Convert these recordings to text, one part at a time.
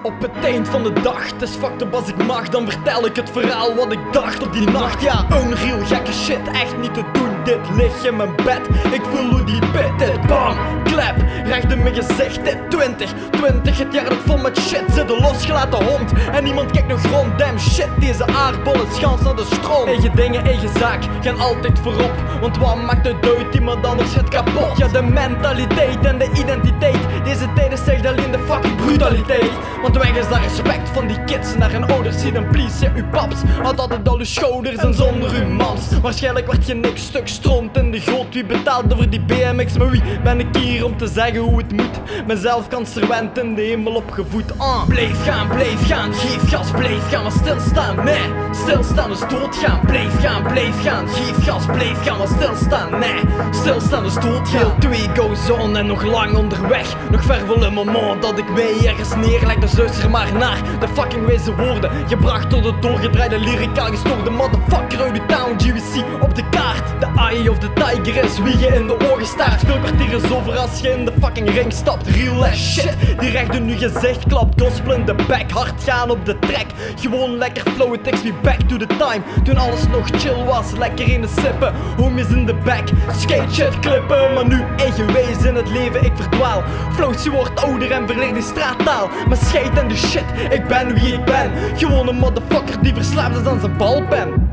Op het eind van de dag, het is fucked up als ik mag. Dan vertel ik het verhaal wat ik dacht op die nacht. Ja, unreal, gekke shit, echt niet te doen. Dit ligt in mijn bed, ik voel hoe die pit dit. Bam, klep, recht in mijn gezicht. Dit 20, het jaar dat vol met shit zit. Een losgelaten hond en niemand kijkt nog rond. Damn shit, deze aardbollen schans naar de stroom. Eigen dingen, eigen zaak, gaan altijd voorop. Want wat maakt het uit, iemand anders het kapot. Ja, de mentaliteit en de identiteit. Deze tijden zegt alleen de fucking brutaliteit. Want weg is dat respect van die kids naar hun ouders. Zie dan please, ja, uw paps had altijd al uw schouders en zonder uw mams. Waarschijnlijk werd je niks stuk stront in de goot. Wie betaalt over die BMX? Maar wie ben ik hier om te zeggen hoe het moet? Mezelf kan servent in de hemel opgevoed. Blijf gaan, geef gas, blijf gaan. Maar stilstaan, nee, stilstaan is doodgaan. Blijf gaan, geef gas, blijf gaan. Maar stilstaan, nee, stilstaan is doodgaan. Deel 2 goes on en nog lang onderweg. Nog ver vol in mijn mond dat ik mij ergens neerleg. Dus luister maar naar de fucking wijze woorden, gebracht door de doorgedraaide lyricaal gestoorde motherfucker uit de town. GWC op de kaart. De eye of the tiger is wie je in de ogen staart. Speelkwartier is over als je in de fucking ring stapt. Real ass shit, die recht in je gezicht klapt. Gospel in de back, hard gaan op de track. Gewoon lekker flow, it takes me back to the time toen alles nog chill was, lekker in de sippen. Homies in de back, skate shit klippen. Maar nu eigenwijs in het leven, ik verdwaal. Flows, je wordt ouder en verleert die straattaal. Maar scheid en de shit, ik ben wie ik ben. Gewoon een motherfucker die verslaafd is aan zijn balpen.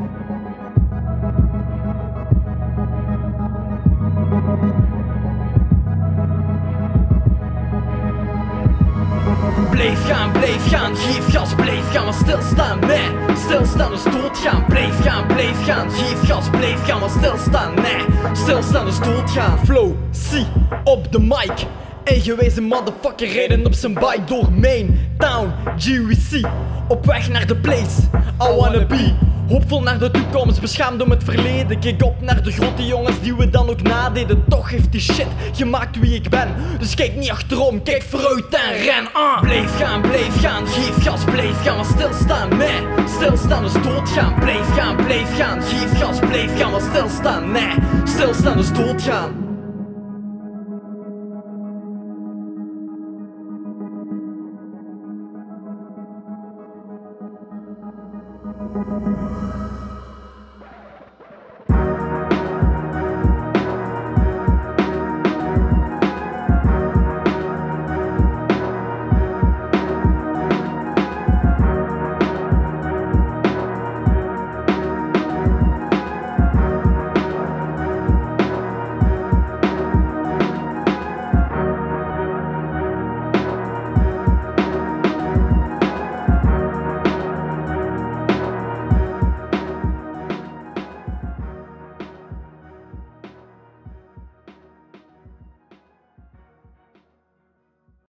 Blijf gaan, geef gas, blijf gaan. Maar stilstaan, nee, stilstaan is doodgaan. Blijf gaan, geef gas, blijf gaan. Maar stilstaan, nee, stilstaan is doodgaan. Flow, C, op de mic. Eigenwijze motherfucker rijden op zijn bike door Main Town, GWC. Op weg naar de place, I wanna be. Hoopvol naar de toekomst, beschaamd om het verleden. Kijk op naar de grote jongens die we dan ook nadeden. Toch heeft die shit gemaakt wie ik ben. Dus kijk niet achterom, kijk vooruit en ren. Blijf gaan, geef gas, blijf gaan. Maar stilstaan, nee, stilstaan is doodgaan. Blijf gaan, geef gas, blijf gaan. Maar stilstaan, nee, stilstaan is doodgaan.